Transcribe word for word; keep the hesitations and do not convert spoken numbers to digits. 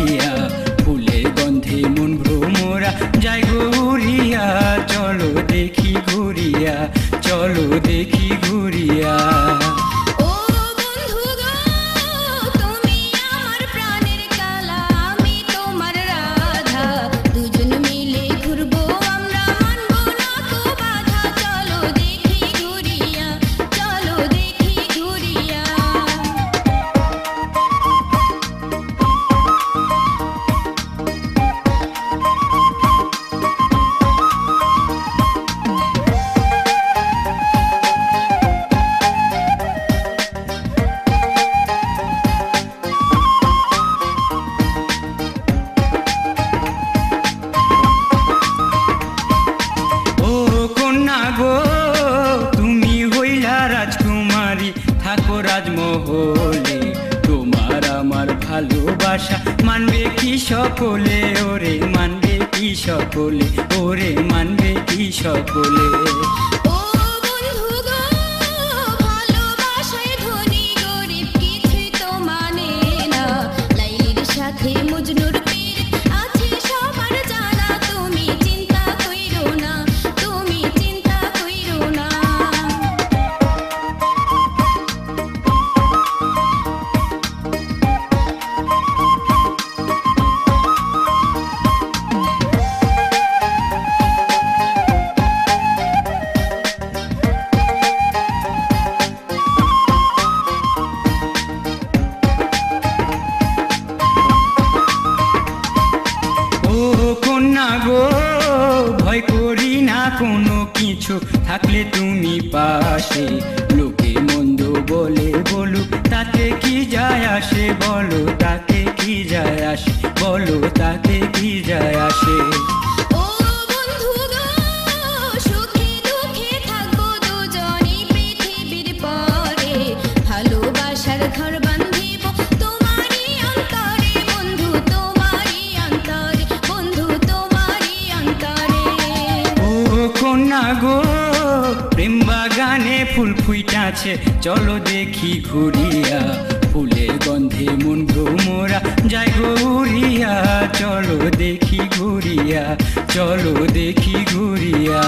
ঘুরিয়া ফুলের গন্ধে মন ভ্রমরা যায় গো উড়িয়া চলো দেখি ঘুরিয়া চলো দেখি ঘুরিয়া থাকো রাজমহলে তোমার আমার ভালোবাসা মানবে কি সকলে ওরে মানবে কি সকলে ওরে মানবে কি সকলে ভয় করি না কোনো কিছু থাকলে তুমি পাশে লোকে মন্দ বলে বলুক তাতে কি যায় আসে বলো তাতে কি যায় আসে বলো তাতে কি যায় আসে গো প্রেম বাগানে ফুল ফুইটাছে চলো দেখি ঘুরিয়া ফুলের গন্ধে মন ভ্রমরা যায় গো উড়িয়া চলো দেখি ঘুরিয়া চলো দেখি ঘুরিয়া